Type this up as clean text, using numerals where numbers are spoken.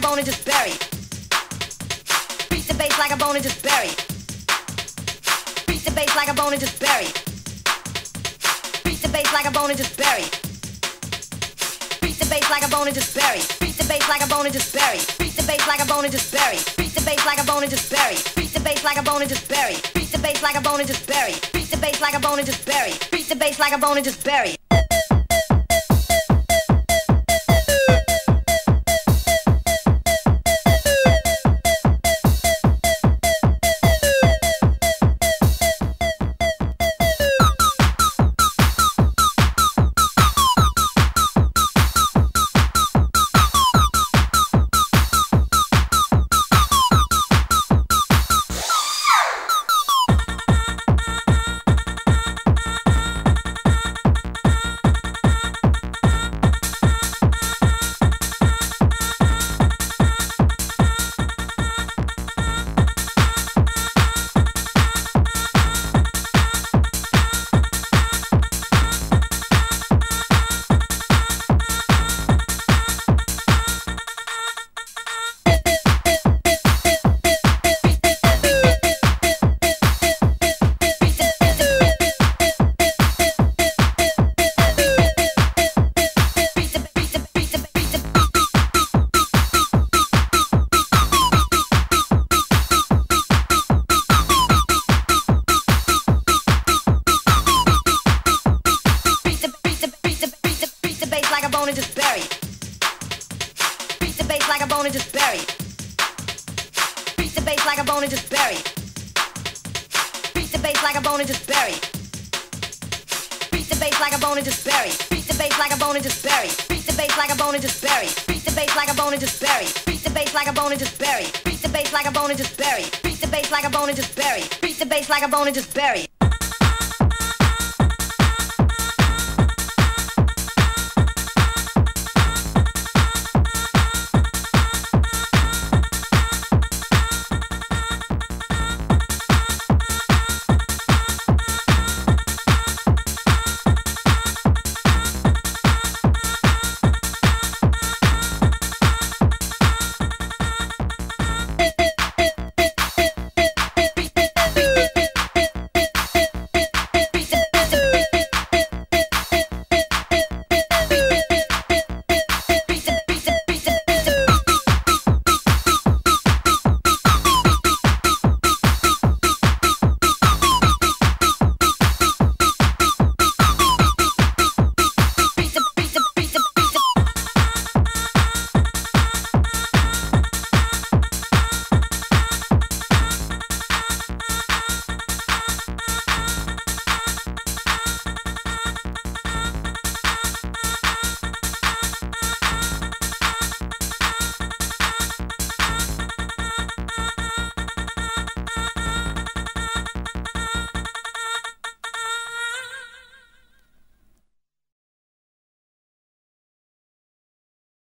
bone and just bury. Beat the bass like a bone and just bury. Beat the bass like a bone and just bury. Beat the bass like a bone and just bury. Beat the bass like a bone and just bury. Beat the bass like a bone and just bury. Beat the bass like a bone and just bury. Beat the bass like a bone and just bury. Beat the bass like a bone and just bury. Beat the bass like a bone and just bury. Beat the bass like a bone and just bury. Beat the bass like a bone and just bury. Bone and just bury. Beat the bass like a bone and just bury. Beat the bass like a bone and just bury. Beat the bass like a bone and just bury. Beat the bass like a bone and just bury. Beat the bass like a bone and just bury. Beat the bass like a bone and just bury. Beat the bass like a bone and just bury. Beat the bass like a bone and just bury. Beat the bass like a bone and just bury. Beat the bass like a bone and just bury. Beat the bass like a bone and just bury.